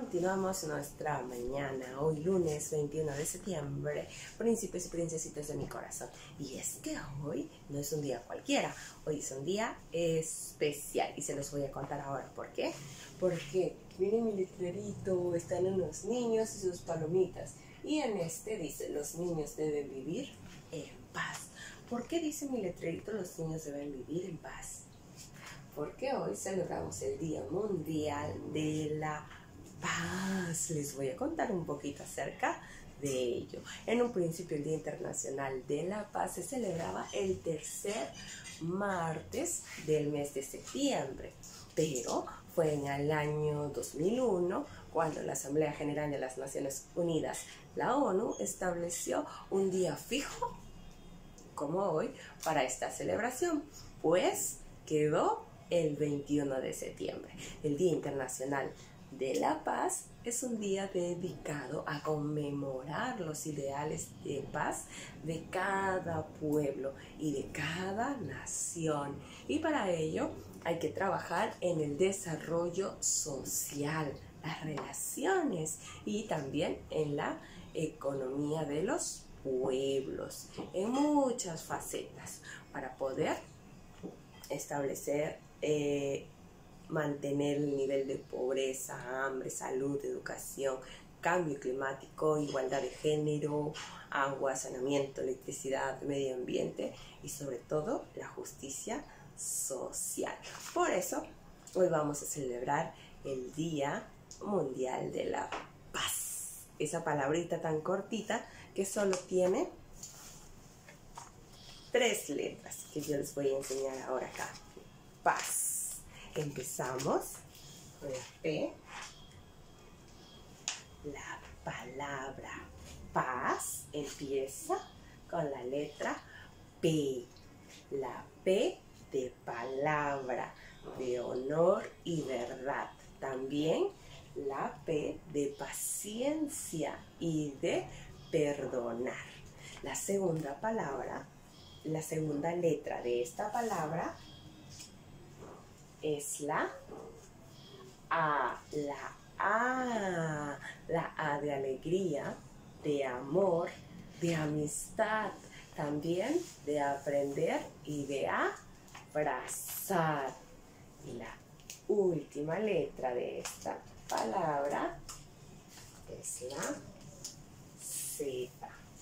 continuamos nuestra mañana, hoy lunes 21 de septiembre, príncipes y princesitas de mi corazón. Y es que hoy no es un día cualquiera, hoy es un día especial y se los voy a contar ahora. ¿Por qué? Porque miren mi letrerito, están unos niños y sus palomitas. Y en este dice, los niños deben vivir en paz. ¿Por qué dice mi letrerito, los niños deben vivir en paz? Porque hoy celebramos el Día Mundial de la Paz. Les voy a contar un poquito acerca de ello. En un principio, el Día Internacional de la Paz se celebraba el tercer martes del mes de septiembre, pero fue en el año 2001 cuando la Asamblea General de las Naciones Unidas, la ONU, estableció un día fijo como hoy para esta celebración, pues quedó el 21 de septiembre. El Día Internacional de la Paz es un día dedicado a conmemorar los ideales de paz de cada pueblo y de cada nación. Y para ello hay que trabajar en el desarrollo social, las relaciones y también en la economía de los pueblos, en muchas facetas, para poder establecer, mantener el nivel de pobreza, hambre, salud, educación, cambio climático, igualdad de género, agua, saneamiento, electricidad, medio ambiente y sobre todo la justicia social. Por eso hoy vamos a celebrar el Día Mundial de la Paz. Esa palabrita tan cortita que solo tiene 3 letras que yo les voy a enseñar ahora acá. Paz. Empezamos con la P. La palabra paz empieza con la letra P. La P de palabra, de honor y verdad. También la P de paciencia y de perdonar. La segunda palabra, la segunda letra de esta palabra es la A. La A de alegría, de amor, de amistad, también de aprender y de abrazar. Y la última letra de esta palabra es la Z.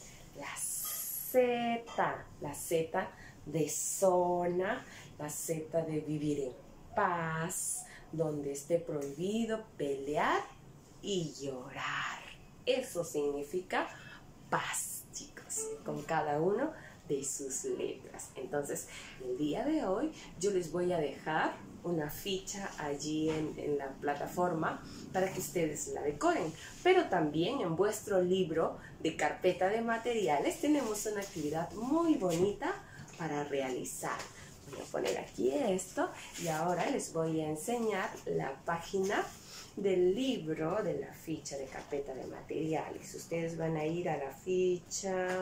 La Z de zona, la Z de vivir en paz, donde esté prohibido pelear y llorar. Eso significa paz, chicos, con cada uno de sus letras. Entonces, el día de hoy yo les voy a dejar una ficha allí en la plataforma para que ustedes la decoren, pero también en vuestro libro de carpeta de materiales tenemos una actividad muy bonita para realizar. Voy a poner aquí esto y ahora les voy a enseñar la página del libro de la ficha de carpeta de materiales. Ustedes van a ir a la ficha,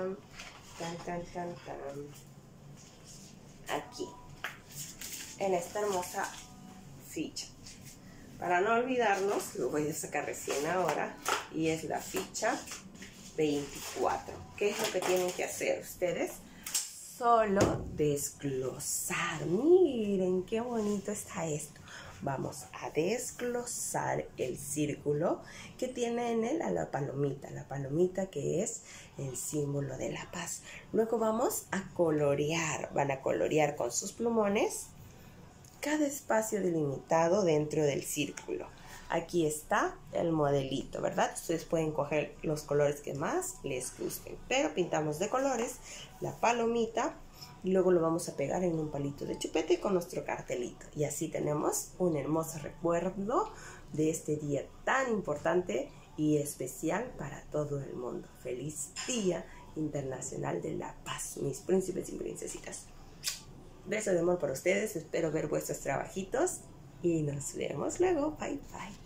aquí, en esta hermosa ficha. Para no olvidarnos, lo voy a sacar recién ahora, y es la ficha 24. ¿Qué es lo que tienen que hacer ustedes? Solo desglosar. Miren qué bonito está esto. Vamos a desglosar el círculo que tiene en él a la palomita que es el símbolo de la paz. Luego vamos a colorear. Van a colorear con sus plumones cada espacio delimitado dentro del círculo. Aquí está el modelito, ¿verdad? Ustedes pueden coger los colores que más les gusten, pero pintamos de colores la palomita y luego lo vamos a pegar en un palito de chupete con nuestro cartelito. Y así tenemos un hermoso recuerdo de este día tan importante y especial para todo el mundo. Feliz Día Internacional de la Paz, mis príncipes y princesitas. Beso de amor para ustedes, espero ver vuestros trabajitos y nos vemos luego. Bye, bye.